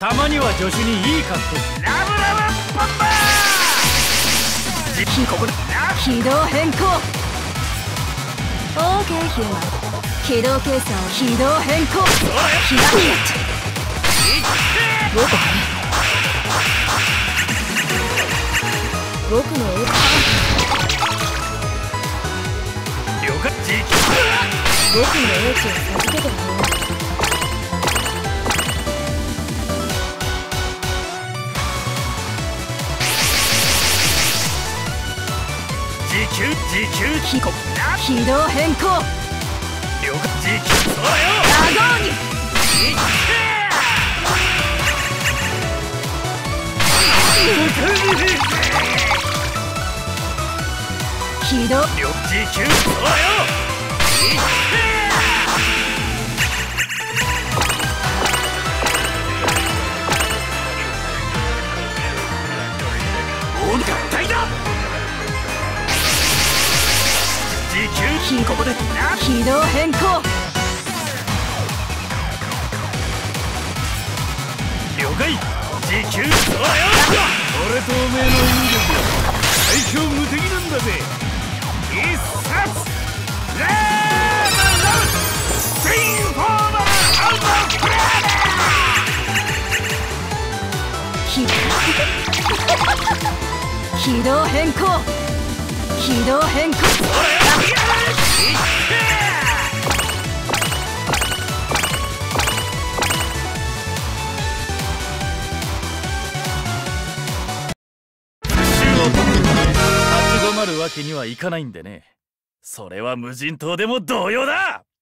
たまには助手にいい格好。ラブラブボンバー。ここだ。 軌道変更。オーケーヒューマン。軌道計算を軌道変更。ひらめいて。僕の絵。 了解。 僕の英知を授けてもらおう。 時給軌道変更。 了解。時給そうよ。 ラゴーニ。軌道時給そうよ。合体だ。 ここで軌道変更。 了解。時給そうよ。俺とおめえの引力は最強無敵なんだぜ。必殺レードラブツインフォーマーアウトクレー軌道変更。軌道変更。立ち止まるわけにはいかないんでね。それは無人島でも同様だ。